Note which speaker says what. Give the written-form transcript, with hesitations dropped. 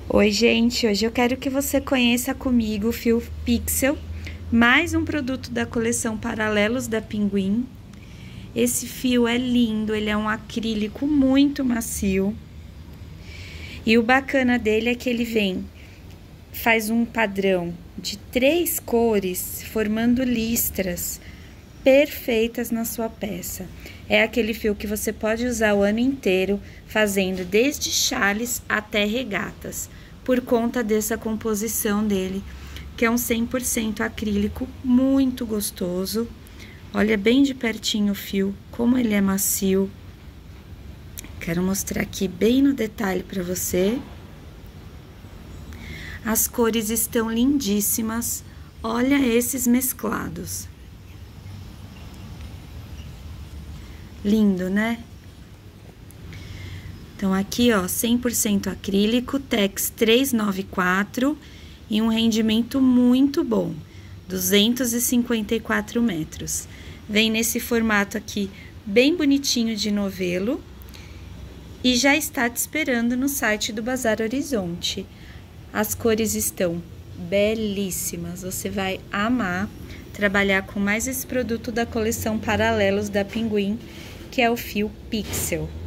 Speaker 1: Oi, gente! Hoje eu quero que você conheça comigo o fio Pixel, mais um produto da coleção Paralelos da Pinguim. Esse fio é lindo, ele é um acrílico muito macio. E o bacana dele é que ele faz um padrão de 3 cores, formando listras perfeitas na sua peça. É aquele fio que você pode usar o ano inteiro, fazendo desde chales até regatas, por conta dessa composição dele, que é um 100% acrílico, muito gostoso. Olha bem de pertinho o fio, como ele é macio. Quero mostrar aqui bem no detalhe para você. As cores estão lindíssimas. Olha esses mesclados. Lindo, né? Então, aqui, ó, 100% acrílico, Tex 394 e um rendimento muito bom, 254 metros. Vem nesse formato aqui, bem bonitinho de novelo, e já está te esperando no site do Bazar Horizonte. As cores estão belíssimas, você vai amar trabalhar com mais esse produto da coleção Paralelos da Pinguim, que é o fio Pixel.